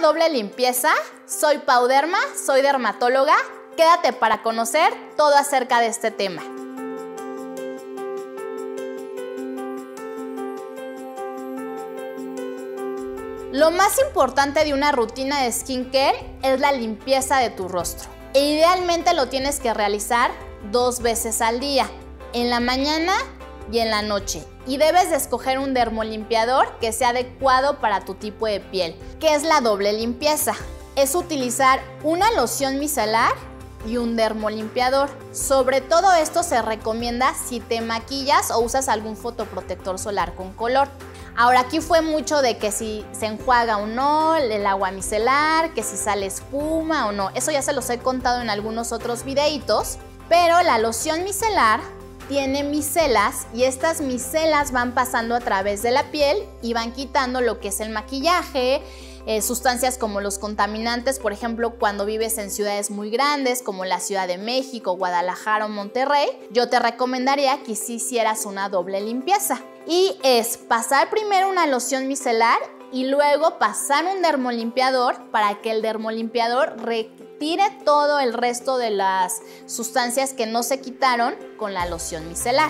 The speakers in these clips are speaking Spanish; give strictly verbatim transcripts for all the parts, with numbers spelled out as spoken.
doble limpieza. Soy Pau Derma, soy dermatóloga. Quédate para conocer todo acerca de este tema. Lo más importante de una rutina de skincare es la limpieza de tu rostro. E idealmente lo tienes que realizar dos veces al día, en la mañana y en la noche. Y debes de escoger un dermolimpiador que sea adecuado para tu tipo de piel. ¿Qué es la doble limpieza? Es utilizar una loción micelar y un dermolimpiador. Sobre todo esto se recomienda si te maquillas o usas algún fotoprotector solar con color. Ahora, aquí fue mucho de que si se enjuaga o no el agua micelar, que si sale espuma o no. Eso ya se los he contado en algunos otros videitos. Pero la loción micelar tiene micelas y estas micelas van pasando a través de la piel y van quitando lo que es el maquillaje, eh, sustancias como los contaminantes, por ejemplo, cuando vives en ciudades muy grandes como la Ciudad de México, Guadalajara o Monterrey, yo te recomendaría que sí hicieras una doble limpieza. Y es pasar primero una loción micelar y luego pasar un dermolimpiador para que el dermolimpiador retire todo el resto de las sustancias que no se quitaron con la loción micelar.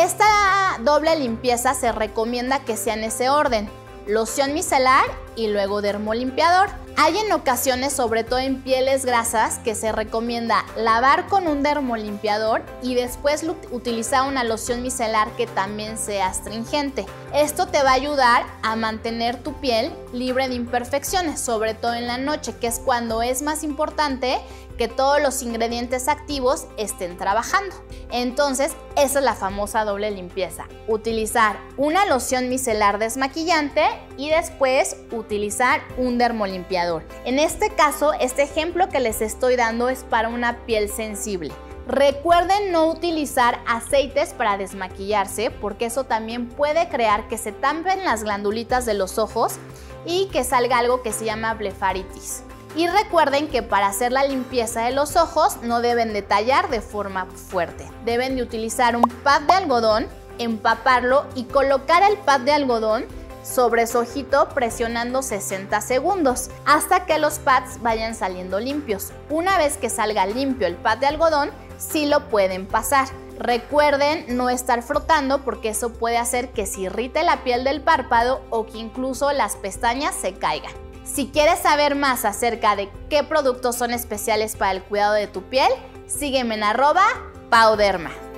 Esta doble limpieza se recomienda que sea en ese orden: loción micelar y luego dermolimpiador. Hay en ocasiones, sobre todo en pieles grasas, que se recomienda lavar con un dermolimpiador y después utilizar una loción micelar que también sea astringente. Esto te va a ayudar a mantener tu piel libre de imperfecciones, sobre todo en la noche, que es cuando es más importante que todos los ingredientes activos estén trabajando. Entonces, esa es la famosa doble limpieza: utilizar una loción micelar desmaquillante y después utilizar un dermolimpiador. En este caso, este ejemplo que les estoy dando es para una piel sensible. Recuerden no utilizar aceites para desmaquillarse, porque eso también puede crear que se tapen las glandulitas de los ojos y que salga algo que se llama blefaritis. Y recuerden que para hacer la limpieza de los ojos no deben de tallar de forma fuerte. Deben de utilizar un pad de algodón, empaparlo y colocar el pad de algodón sobre su ojito presionando sesenta segundos hasta que los pads vayan saliendo limpios. Una vez que salga limpio el pad de algodón, sí lo pueden pasar. Recuerden no estar frotando, porque eso puede hacer que se irrite la piel del párpado o que incluso las pestañas se caigan. Si quieres saber más acerca de qué productos son especiales para el cuidado de tu piel, sígueme en arroba Pau Derma.